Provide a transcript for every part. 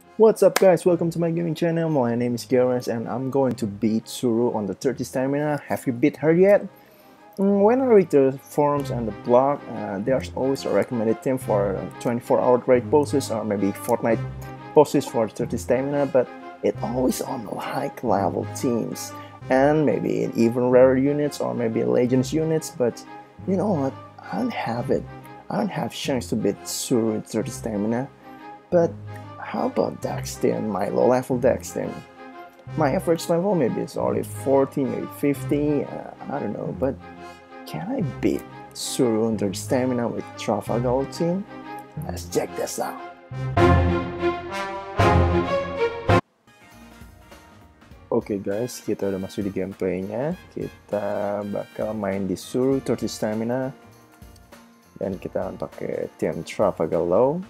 What's up guys, welcome to my gaming channel. My name is Gareth and I'm going to beat Suru on the 30 stamina. Have you beat her yet? When I read the forums and the blog, there's always a recommended team for 24-hour raid poses or maybe Fortnite poses for 30 stamina, but it always on high level teams and maybe even rare units or maybe legends units, but you know what, I don't have it. I don't have chance to beat Suru in 30 stamina, but how about Dex 10, my low level Dex 10? My average level maybe is only 40, maybe 50, I don't know, but can I beat Suru under stamina with Trafalgar team? Let's check this out. Oke guys, kita udah masuk di gameplaynya. Kita bakal main di Suru 30 stamina dan kita akan pakai tim Trafalgar Law.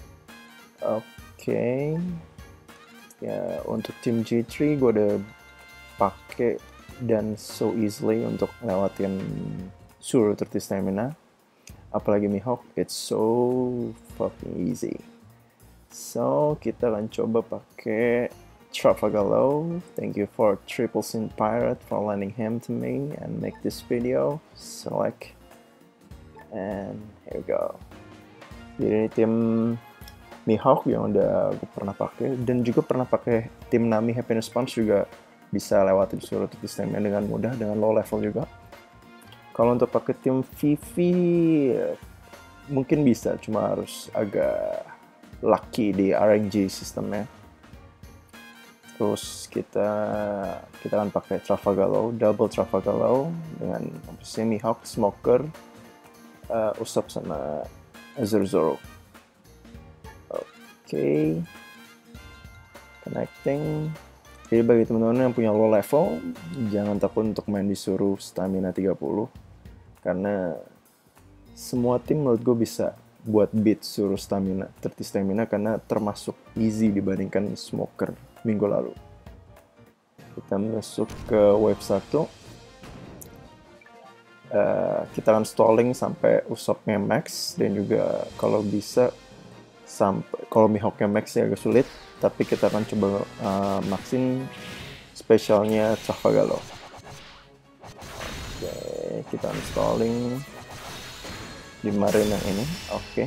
Oke. Ya, untuk tim G3 gue udah pakai dan so easily untuk lewatin Suru 30 stamina. Apalagi Mihawk, it's so fucking easy. So, kita akan coba pakai Trafalgar Law. Thank you for Triple Sin Pirate for lending him to me and make this video. Select. And here we go. Jadi ini tim Mihawk yang udah gue pernah pakai dan juga pernah pakai tim Nami Happiness Punch juga bisa lewatin Suru 30 stamina dengan mudah dengan low level juga. Kalau untuk pakai tim Vivi mungkin bisa, cuma harus agak lucky di RNG sistemnya. Terus kita akan pakai Trafalgar Law, double Trafalgar Law dengan Mihawk, Smoker, Usopp sama Zoro. Oke. Connecting. Jadi bagi teman-teman yang punya low level, jangan takut untuk main di Suru stamina 30. Karena semua tim menurut gue bisa buat beat Suru stamina 30 stamina karena termasuk easy dibandingkan Smoker minggu lalu. Kita masuk ke wave 1. Kita akan stalling sampai Usoppnya max dan juga kalau bisa sampai kalau Mihawknya max ya agak sulit, tapi kita akan coba maxin spesialnya Trafalgar Law. Oke, kita installing di Marine yang ini. Oke.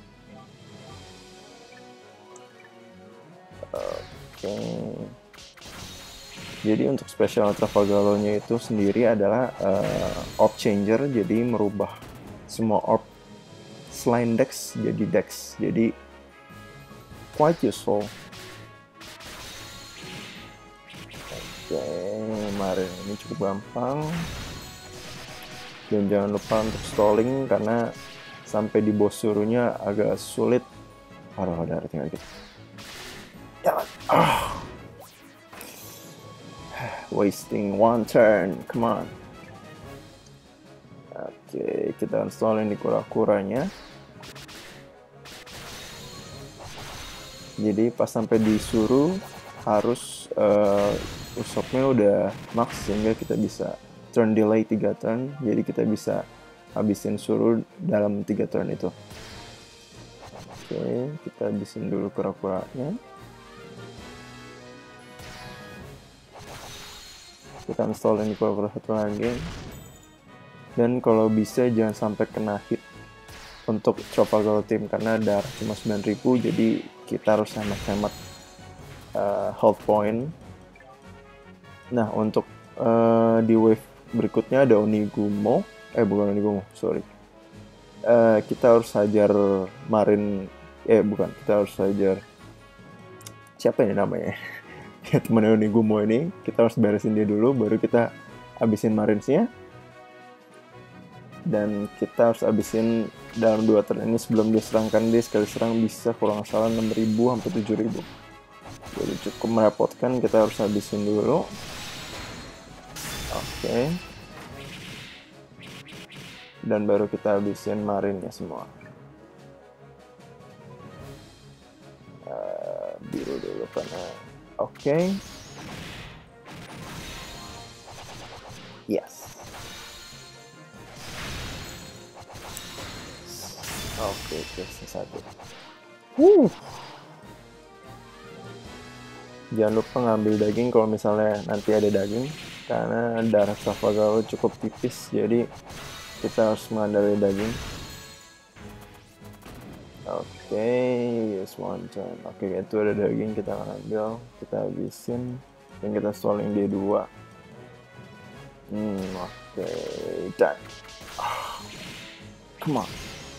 Jadi untuk spesial Trafalgar Law-nya itu sendiri adalah orb changer, jadi merubah semua orb selain Dex jadi Dex. Jadi quite useful. Oke, Marine ini cukup gampang. Dan jangan lupa untuk stalling karena sampai di boss Surunya agak sulit. Aduh, udah tinggal gitu. Jangan. Wasting one turn, come on. Oke, kita installing di kura-kuranya. Jadi pas sampai di Suru harus Usoppnya udah max sehingga kita bisa turn delay 3 turn. Jadi kita bisa habisin Suru dalam 3 turn itu. Oke, kita habisin dulu kura-kuranya. Kita install ini kura-kura satu lagi. Dan kalau bisa jangan sampai kena hit untuk Trafalgar Team karena darah cuma 9.000, jadi kita harus hemat-hemat health point. Nah, untuk di wave berikutnya ada Onigumo. Bukan Onigumo, sorry. Kita harus hajar Marine. Kita harus hajar siapa ini namanya? Teman Onigumo ini. Kita harus beresin dia dulu, baru kita habisin Marines-nya. Dan kita harus habisin dalam 2 turn ini sebelum dia serangkan. Dia sekali serang bisa kurang salah 6.000 sampai 7.000. Jadi cukup merepotkan, kita harus habisin dulu. Oke. Dan baru kita habisin Marine-nya semua. Biru dulu karena oke. Yes. Oke, satu. Jangan lupa ngambil daging kalau misalnya nanti ada daging, karena darah Trafalgar cukup tipis, jadi kita harus mengandalkan daging. Oke, yes, one turn. Oke, itu ada daging, kita ambil, kita habisin, dan kita stalling D2. Oke, done. Come on.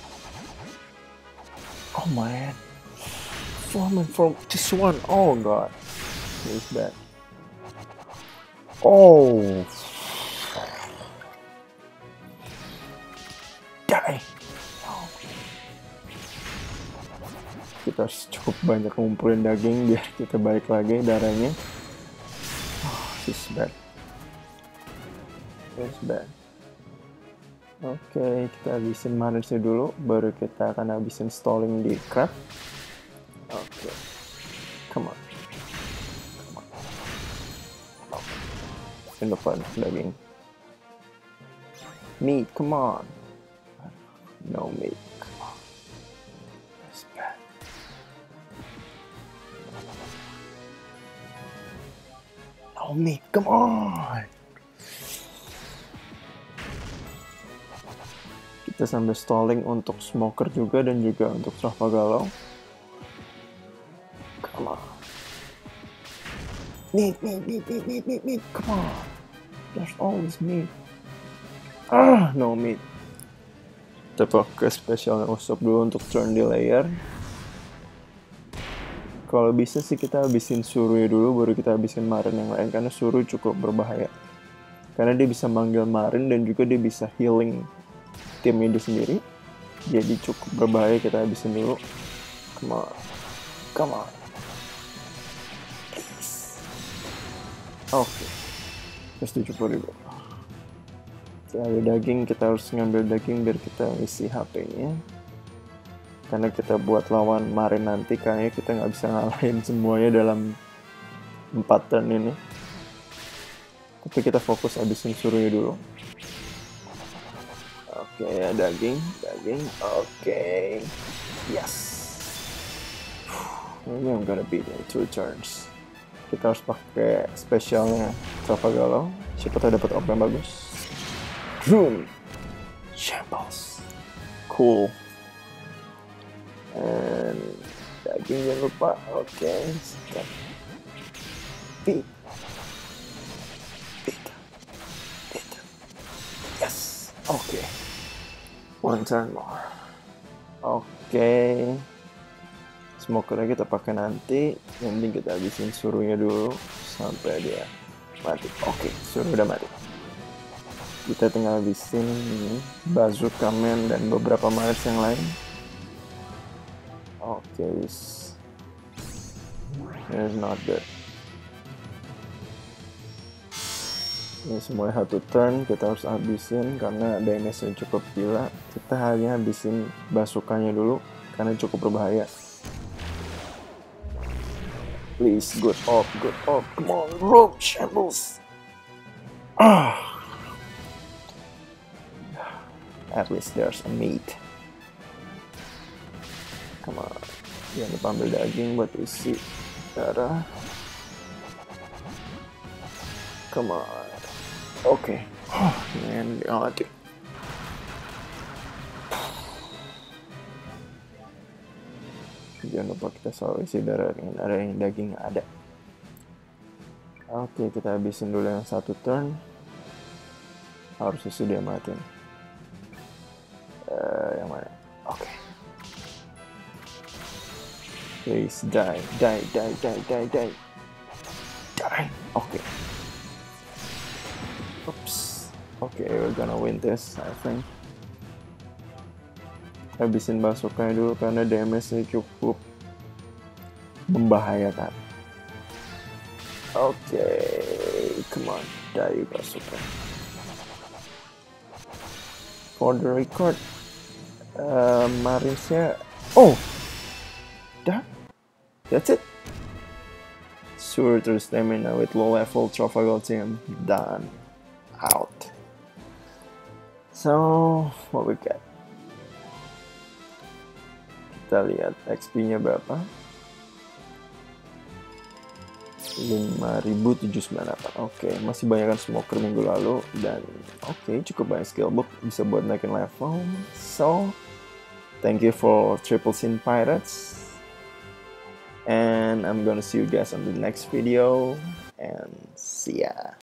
Oh man. Forming from just one. Oh god. This is bad. Oh. Die. Oh. Kita harus cukup banyak ngumpulin daging biar kita balik lagi darahnya. Oh, this is bad. This is bad. Oke, kita habisin manisnya dulu, baru kita akan habisin stalling di crab. Oke, come on. In depan daging. Meat, come on. No meat, come on. That's bad. No meat, come on. Kita sambil stalling untuk smoker juga dan juga untuk Trafalgar. Come on. Meat. Come on. There's always meat. No meat. Kita pakai special usop dulu untuk turn di layer. Kalau bisa sih kita habisin suruhnya dulu, baru kita habisin marin yang lain, karena suruh cukup berbahaya. Karena dia bisa manggil marin dan juga dia bisa healing timnya dia sendiri. Jadi cukup berbahaya, kita habisin dulu. Come on. Oke. 170.000. Kita ada daging, kita harus ngambil daging biar kita isi HP-nya. Karena kita buat lawan marin nanti, kayaknya kita nggak bisa ngalahin semuanya dalam 4 turn ini. Tapi kita fokus habisin suruhnya dulu. Oke, daging. Oke. Yes. Maybe I'm gonna beat in 2 turns. Kita harus pakai spesialnya Trafalgar. Siapa tahu dapat op yang bagus. Boom. Shambles. Cool. And daging jangan lupa. Oke. Beat. Yes. Oke. 1 turn more. Oke. Smokernya kita pakai nanti. Yang penting kita habisin suruhnya dulu sampai dia mati. Oke, suruh udah mati. Kita tinggal habisin bazooka man dan beberapa maris yang lain. Oke, this is not good. Ini semuanya 1 turn, kita harus habisin karena damage-nya cukup gila. Kita hanya habisin bazooka-nya dulu karena cukup berbahaya. Please, good up, come on, rope shambles. At least there's a meat. Come on, jangan lupa ambil daging buat isi darah. Come on. Oke. Man, mati. Jangan lupa kita selalu isi darah dengan darah yang daging ada. Oke, kita habisin dulu yang 1 turn. Harusnya sudah mati. Yang mana? Oke. Please die. Die. Oke. Oops. Oke, we're gonna win this, I think. Habisin bazooka dulu karena damage-nya cukup membahayakan. Oke, come on, die bazooka. For the record, Marinsnya, that's it. Sure, terus stamina with low level Trafalgar team done. Out. So, what we got? Kita lihat XP-nya berapa. 5.798. Oke, masih banyak kan smoker minggu lalu. Dan oke, cukup banyak skill book bisa buat naikin level. So, thank you for Triple Sin Pirates. And I'm gonna see you guys on the next video. And see ya.